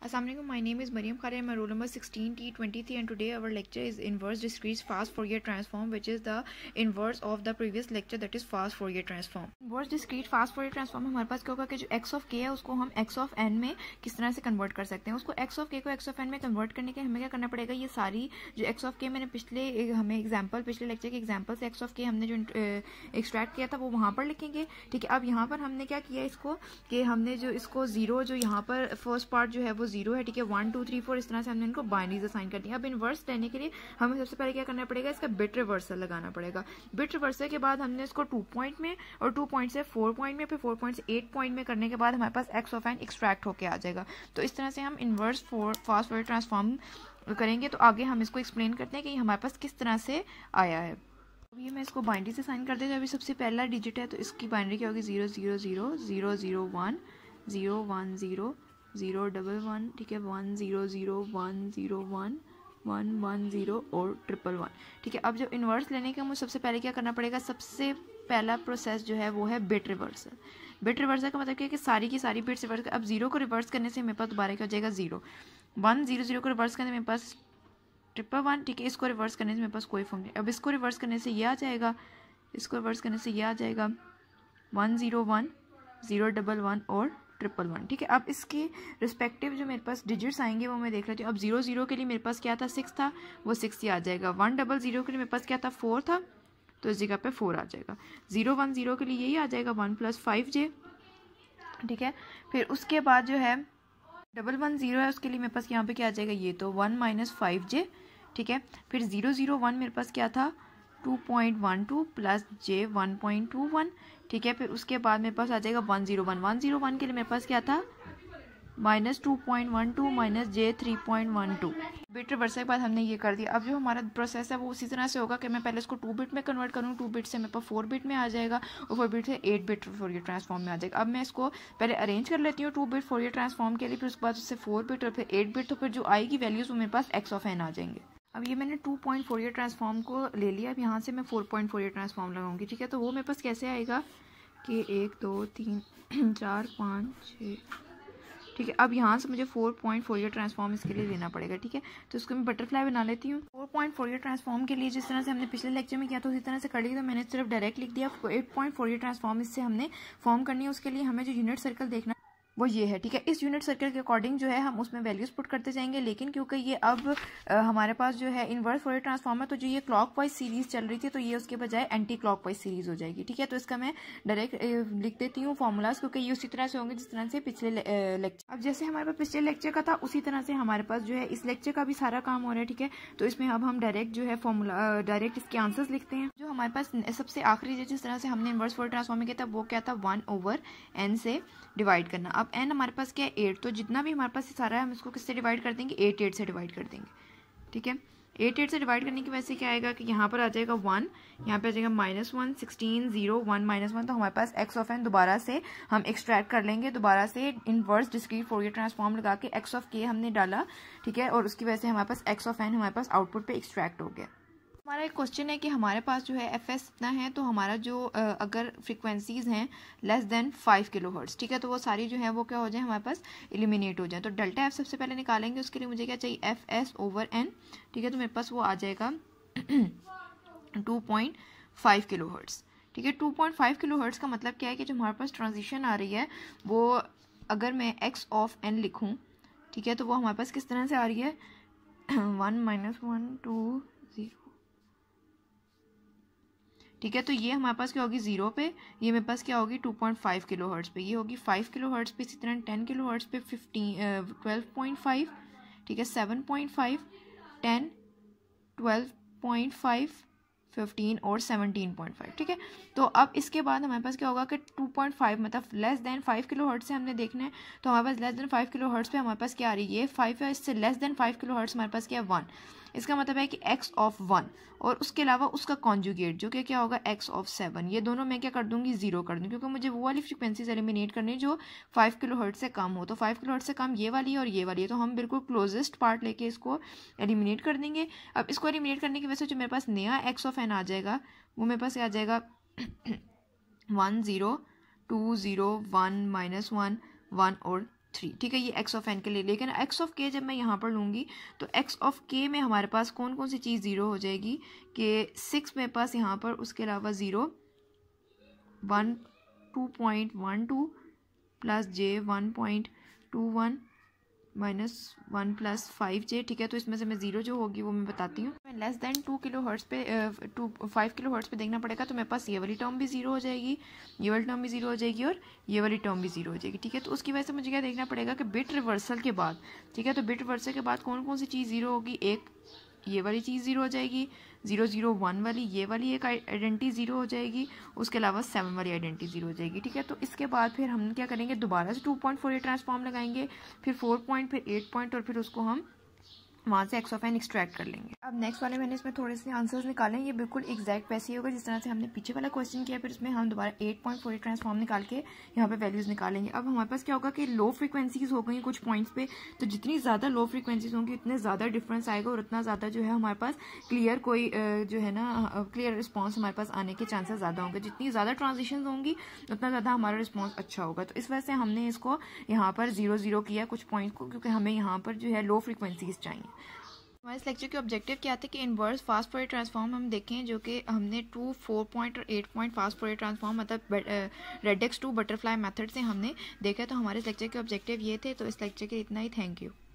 Assalamu alaikum. My name is Mariam Khalid. My roll number 16T23 and today our lecture is inverse discrete fast Fourier transform, which is the inverse of the previous lecture, that is fast Fourier transform. Inverse discrete fast Fourier transform हमारे पास क्या होगा कि जो x of k है उसको हम x of n में किस तरह से कन्वर्ट कर सकते हैं। उसको x of k को x of n में कन्वर्ट करने के हमें क्या करना पड़ेगा, ये सारी जो x of k मैंने पिछले लेक्चर के एग्जाम्पल से x of k हमने जो एक्सट्रैक्ट किया था वो वहाँ पर लिखेंगे। ठीक है, अब यहाँ पर हमने क्या किया इसको कि हमने जो इसको जीरो, जो यहाँ पर फर्स्ट पार्ट जो है वो जीरो है, ठीक है, 1 2 3 4 इस तरह से हमने इनको बाइनरीज असाइन कर दिया। अब इनवर्स लेने के लिए हमें सबसे पहले क्या करना पड़ेगा, इसका बिट रिवर्सल लगाना पड़ेगा। बिट रिवर्सल के बाद हमने इसको 2 पॉइंट में और 2 पॉइंट से 4 पॉइंट में, फिर 4 पॉइंट से 8 पॉइंट में करने के बाद हमारे पास एक्स ऑफ एन एक्सट्रैक्ट होके आ जाएगा। तो इस तरह से हम इनवर्स फास्ट फोरियर ट्रांसफॉर्म करेंगे। तो आगे हम इसको एक्सप्लेन करते हैं कि हमारे पास किस तरह से आया है। अब ये मैं इसको बाइनरी से साइन कर देती हूँ। अभी सबसे पहला डिजिट है तो इसकी बाइनरी क्या होगी, 0 0 0 0 0 1 0 1 0 0 1 1, ठीक है, 1 0 0 1 0 1 1 1 0 और 1 1 1, ठीक है। अब जब इन्वर्स लेने के मुझे सबसे पहले क्या करना पड़ेगा, सबसे पहला प्रोसेस जो है वो है बिट रिवर्सल। बिट रिवर्सल का मतलब क्या है कि सारी की सारी बिट्स रिवर्स। अब 0 को रिवर्स करने से मेरे पास दोबारा क्या हो जाएगा, 0 1 0 0 को रिवर्स करने में मेरे पास 1 1, ठीक है। इसको रिवर्स करने से मेरे पास कोई फॉर्म नहीं। अब इसको रिवर्स करने से ये आ जाएगा, इसको रिवर्स करने से ये आ जाएगा 1 0 1 0 1 1 और 1 1 1, ठीक है। अब इसके रिस्पेक्टिव जो मेरे पास डिजिट्स आएंगे वो मैं देख लेती हूँ। अब 0 0 के लिए मेरे पास क्या था, 6 था, वो 6 ही आ जाएगा। 1 0 0 के लिए मेरे पास क्या था, 4 था, तो इस जगह पे 4 आ जाएगा। 0 1 0 के लिए यही आ जाएगा 1 + 5j, ठीक है। फिर उसके बाद जो है 1 1 0 है, उसके लिए मेरे पास यहाँ पे क्या आ जाएगा, ये तो 1 - 5j, ठीक है। फिर 0 0 1 मेरे पास क्या था, 2.12 + j 1.21, ठीक है। फिर उसके बाद मेरे पास आ जाएगा 1 0 1 के लिए मेरे पास क्या था, -2.12 - j 3.12। बिट रिवर्सल के बाद हमने ये कर दिया। अब जो हमारा प्रोसेस है वो उसी तरह से होगा कि मैं पहले इसको 2 बिट में कन्वर्ट करूँ, 2 बिट से मेरे पास 4 बिट में आ जाएगा और 4 बिट से 8 बिट फोरियर ट्रांसफॉर्म में आ जाएगा। अब मैं इसको पहले अरेंज कर लेती हूँ 2 बिट फोरियर ट्रांसफॉर्म के लिए, फिर उसके बाद उससे 4 बिट और फिर 8 बिट, तो फिर जो आएगी वैल्यूज वो मेरे पास एक्स ऑफ एन आ जाएंगे। अब ये मैंने 2 पॉइंट फोरियर ट्रांसफॉर्म को ले लिया। अब यहाँ से मैं 4 पॉइंट फोरियर ट्रांसफॉर्म लगाऊंगी, ठीक है। तो वो मेरे पास कैसे आएगा कि 1 2 3 4 5 6, ठीक है। अब यहाँ से मुझे 4 पॉइंट फोरियर ट्रांसफॉर्म इसके लिए लेना पड़ेगा, ठीक है। तो इसको मैं बटरफ्लाई बना लेती हूँ। 4 पॉइंट फोरियर ट्रांसफॉर्म के लिए जिस तरह से हमने पिछले लेक्चर में किया था उसी तरह से कर ली, तो मैंने सिर्फ डायरेक्ट लिख दिया। 8 पॉइंट फोरियर ट्रांसफॉर्म इससे हमने फॉर्म करनी है। उसके लिए हमें जो यूनिट सर्कल देखना वो ये है, ठीक है। इस यूनिट सर्कल के अकॉर्डिंग जो है हम उसमें वैल्यूज पुट करते जाएंगे, लेकिन क्योंकि ये अब हमारे पास जो है इनवर्स फोरियर ट्रांसफॉर्म है, तो जो ये क्लॉकवाइज सीरीज चल रही थी तो ये उसके बजाय एंटी क्लॉकवाइज सीरीज हो जाएगी, ठीक है। तो इसका मैं डायरेक्ट लिख देती हूँ फॉर्मूलाज, क्योंकि ये उसी तरह से होंगे जिस तरह से पिछले लेक्चर। अब जैसे हमारे पास पिछले लेक्चर का था उसी तरह से हमारे पास जो है इस लेक्चर का भी सारा काम हो रहा है, ठीक है। तो इसमें अब हम डायरेक्ट जो है फॉर्मूला डायरेक्ट इसके आंसर्स लिखते हैं। जो हमारे पास सबसे आखिरी जिस तरह से हमने इनवर्स फोरियर ट्रांसफॉर्म में किया था वो क्या था, 1/n से डिवाइड करना। अब n हमारे पास क्या है, 8, तो जितना भी हमारे पास सारा है हम इसको किससे डिवाइड कर देंगे, 8 से डिवाइड कर देंगे, ठीक है। 8 से डिवाइड करने की वजह से क्या आएगा कि यहाँ पर आ जाएगा 1, यहाँ पे आ जाएगा -1 16 0 1 -1, तो हमारे पास एक्स ऑफ एन दोबारा से हम एक्सट्रैक्ट कर लेंगे। दोबारा से इनवर्स डिस्क्रीट फोरियर ट्रांसफॉर्म लगा के एक्स ऑफ के हमने डाला, ठीक है, और उसकी वजह से हमारे पास एक्स ऑफ एन हमारे पास आउटपुट पे एक्सट्रैक्ट हो गया। हमारा एक क्वेश्चन है कि हमारे पास जो है एफ एस इतना है, तो हमारा जो अगर फ्रिक्वेंसीज हैं << 5 kHz, ठीक है, तो वो सारी जो है वो क्या हो जाए, हमारे पास एलिमिनेट हो जाए। तो डेल्टा एफ सबसे पहले निकालेंगे, उसके लिए मुझे क्या चाहिए, Fs/n, ठीक है। तो मेरे पास वो आ जाएगा 2.5 kHz, ठीक है। 2.5 kHz का मतलब क्या है कि जो हमारे पास ट्रांजिशन आ रही है वो अगर मैं x ऑफ n लिखूँ, ठीक है, तो वो हमारे पास किस तरह से आ रही है, 1 -1 2 0, ठीक है। तो ये हमारे पास क्या होगी 0 पे, ये मेरे पास क्या होगी 2.5 kHz पे, ये होगी 5 kHz पे, इसी तरह 10 kHz पे 12.5, ठीक है, 7.5 10 12.5 15 और 17.5, ठीक है। तो अब इसके बाद हमारे पास क्या होगा कि 2.5 मतलब << 5 kHz से हमने देखना है, तो हमारे पास << 5 kHz पे हमारे पास क्या आ रही है, ये 5 है, इससे << 5 kHz हमारे पास क्या है, 1। इसका मतलब है कि x ऑफ 1 और उसके अलावा उसका कॉन्जुगेट जो कि क्या होगा x ऑफ 7, ये दोनों मैं क्या कर दूंगी, 0 कर दूंगी, क्योंकि मुझे वो वाली फ्रिक्वेंसीज एलिमिनेट करनी है जो 5 kHz से कम हो। तो 5 kHz से कम ये वाली है और ये वाली है, तो हम बिल्कुल क्लोजेस्ट पार्ट लेके इसको एलिमिनेट कर देंगे। अब इसको एलिमिनेट करने की वजह से जो मेरे पास नया x ऑफ n आ जाएगा वो मेरे पास आ जाएगा 1 0 2 0 1 -1 1 और 3, ठीक है, ये एक्स ऑफ एन के लिए। लेकिन एक्स ऑफ के जब मैं यहाँ पर लूँगी तो एक्स ऑफ के में हमारे पास कौन कौन सी चीज़ ज़ीरो हो जाएगी कि 6 मेरे पास यहाँ पर, उसके अलावा 0 1 2.12 प्लस जे 1.21 माइनस 1 प्लस 5J, ठीक है। तो इसमें से मैं ज़ीरो जो होगी वो मैं बताती हूँ। मैं लेस दैन 2 किलो हर्ट्ज़ पे 5 किलो हर्ट्ज़ पे देखना पड़ेगा, तो मेरे पास ये वाली टर्म भी ज़ीरो हो जाएगी, ये वाली टर्म भी ज़ीरो हो जाएगी और ये वाली टर्म भी ज़ीरो हो जाएगी, ठीक है। तो उसकी वजह से मुझे क्या देखना पड़ेगा कि बिट रिवर्सल के बाद, ठीक है, तो बिट रिवर्सल के बाद कौन कौन सी चीज़ ज़ीरो होगी। एक ये वाली चीज़ ज़ीरो हो जाएगी, 0 0 1 वाली, ये वाली एक आइडेंटिटी ज़ीरो हो जाएगी, उसके अलावा 7 वाली आइडेंटिटी ज़ीरो हो जाएगी, ठीक है। तो इसके बाद फिर हम क्या करेंगे, दोबारा से 2.48 ट्रांसफॉर्म लगाएंगे, फिर 4 पॉइंट, फिर 8 पॉइंट, और फिर उसको हम वहाँ से एक्स ऑफ एन एक्सट्रैक्ट कर लेंगे। अब नेक्स्ट वाले मैंने इसमें थोड़े से आंसर्स निकाले, ये बिल्कुल एग्जैक्ट वैसे ही होगा जिस तरह से हमने पीछे वाला क्वेश्चन किया। फिर इसमें हम दोबारा 8.48 ट्रांसफॉर्म निकाल के यहाँ पे वैल्यूज़ निकालेंगे। अब हमारे पास क्या होगा कि लो फ्रीक्वेंसीज हो गई कुछ पॉइंट्स पे, तो जितनी ज़्यादा लो फ्रीक्वेंसीज होंगी उतने ज़्यादा डिफरेंस आएगा और उतना ज़्यादा जो है हमारे पास क्लियर कोई जो है ना क्लियर रिस्पॉन्स हमारे पास आने के चांसेस ज़्यादा होंगे। जितनी ज़्यादा ट्रांजिशन होंगी उतना ज़्यादा हमारा रिस्पॉन्स अच्छा होगा। तो इस वजह से हमने इसको यहाँ पर 0 0 किया कुछ पॉइंट को, क्योंकि हमें यहाँ पर जो है लो फ्रीक्वेंसीज चाहिए। हमारे इस लेक्चर के ऑब्जेक्टिव क्या था कि इनवर्स फास्ट फॉरवर्ड ट्रांसफॉर्म हम देखें, जो कि हमने 2, 4 पॉइंट और 8 पॉइंट फास्ट फॉरवर्ड ट्रांसफॉर्म मतलब रेडेक्स 2 बटरफ्लाई मेथड से हमने देखा। तो हमारे इस लेक्चर के ऑब्जेक्टिव ये थे। तो इस लेक्चर के इतना ही, थैंक यू।